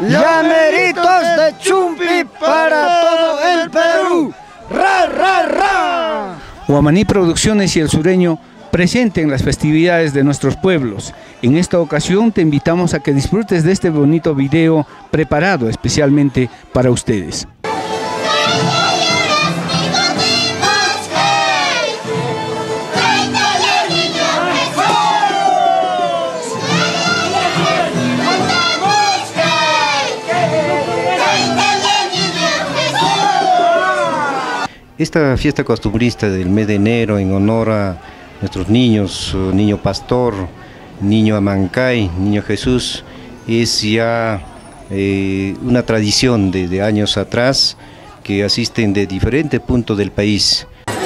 Llameritos de Chumpi para todo el Perú. ¡Ra, ra, ra! Huamaní Producciones y El Sureño presente en las festividades de nuestros pueblos. En esta ocasión te invitamos a que disfrutes de este bonito video preparado especialmente para ustedes. Esta fiesta costumbrista del mes de enero en honor a nuestros niños, niño pastor, niño Amancay, niño Jesús, es ya una tradición de años atrás que asisten de diferentes puntos del país.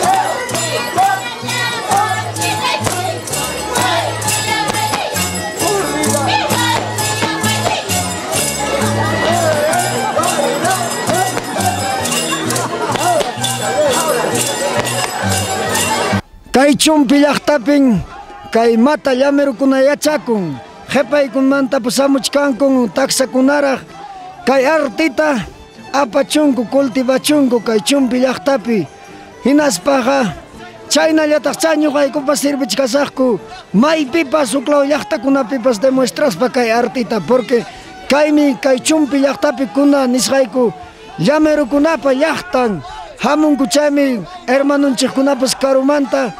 Kay Chumpi llaqtapin kay mata llamerukuna yachakun qhipaykuna pasamuchkankun taksakunaraq kay artita apachunku cultivachunku kay Chumpi llaqtapi hinaspaqa chaynallataq ñuqaykupas sirvichkasaqku maypipas uklaw llaqtakunapipas demuestraspa kay artita porque kaymi kay Chumpi llaqtapi kuna nisqayku llamerukunapa llaqtan hamunku chaymi hermanunchikkunapas karumanta.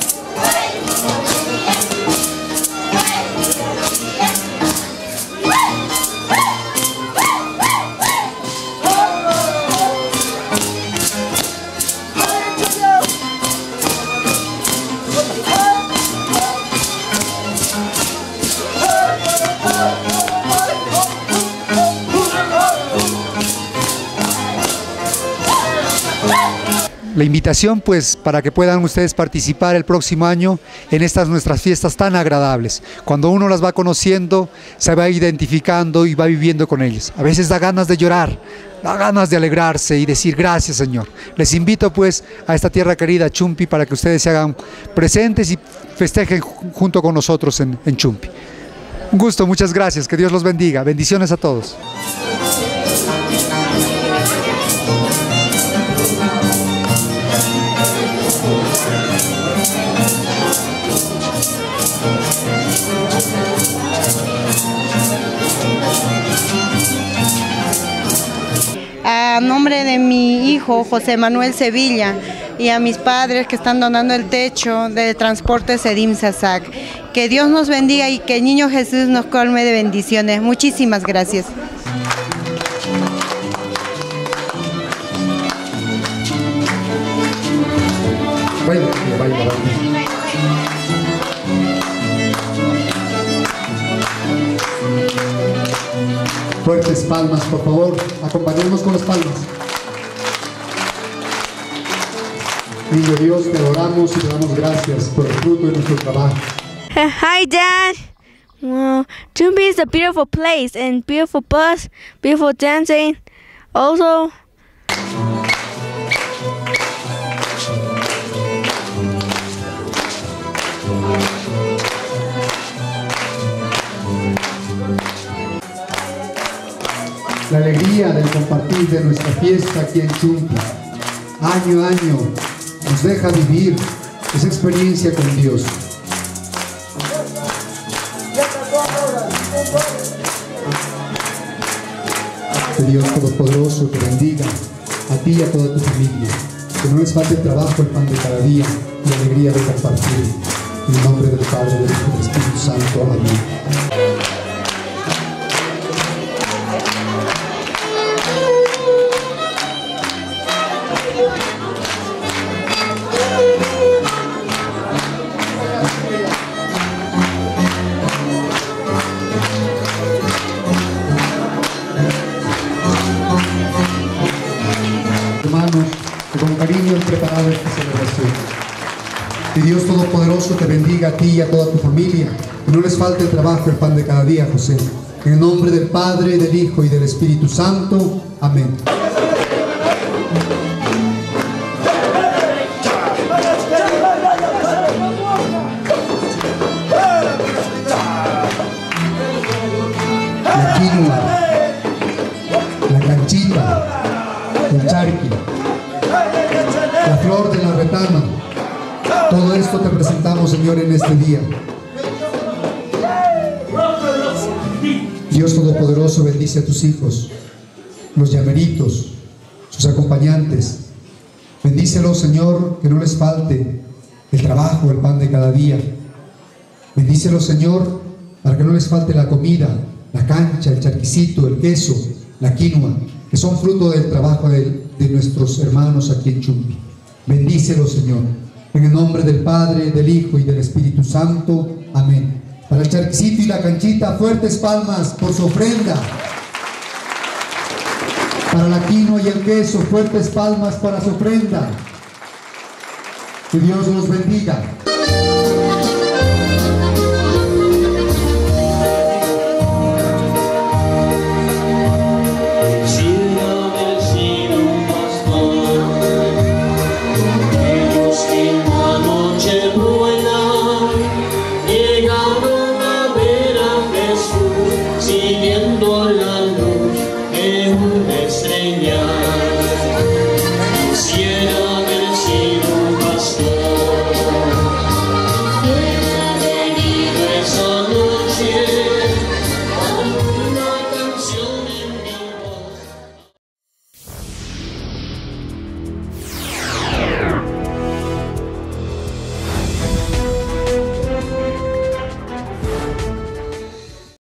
La invitación pues para que puedan ustedes participar el próximo año en estas nuestras fiestas tan agradables. Cuando uno las va conociendo, se va identificando y va viviendo con ellas. A veces da ganas de llorar, da ganas de alegrarse y decir gracias Señor. Les invito pues a esta tierra querida Chumpi para que ustedes se hagan presentes y festejen junto con nosotros en Chumpi. Un gusto, muchas gracias, que Dios los bendiga. Bendiciones a todos. A nombre de mi hijo José Manuel Sevilla y a mis padres que están donando el techo de transporte Sedim Sasac. Que Dios nos bendiga y que el niño Jesús nos colme de bendiciones. Muchísimas gracias. Fuertes palmas, por favor, acompañemos con las palmas. Niño Dios, te adoramos y te damos gracias por el fruto de nuestro trabajo. Hi, Dad. Well, Chumpi is a beautiful place and beautiful bus, beautiful dancing. Also, la alegría del compartir de nuestra fiesta aquí en Chumpi, año a año, nos deja vivir esa experiencia con Dios. Que Dios Todopoderoso te bendiga, a ti y a toda tu familia, que no les falte el trabajo, el pan de cada día y la alegría de compartir. En el nombre del Padre, del Hijo y del Espíritu Santo. Amén. Hermanos, que con cariño han preparado esta celebración. Que Dios Todopoderoso te bendiga a ti y a toda tu familia. Que no les falte el trabajo, el pan de cada día, José. En el nombre del Padre, del Hijo y del Espíritu Santo. Amén. La quinoa charqui, la flor de la retama. Todo esto te presentamos, Señor, en este día. Dios Todopoderoso, bendice a tus hijos, los llameritos, sus acompañantes. Bendícelos, Señor, que no les falte el trabajo, el pan de cada día. Bendícelos, Señor, para que no les falte la comida, la cancha, el charquicito, el queso, la quinoa, que son fruto del trabajo de nuestros hermanos aquí en Chumbi. Bendícelos, Señor, en el nombre del Padre, del Hijo y del Espíritu Santo. Amén. Para el charquicito y la canchita, fuertes palmas por su ofrenda. Para la quinoa y el queso, fuertes palmas para su ofrenda. Que Dios los bendiga.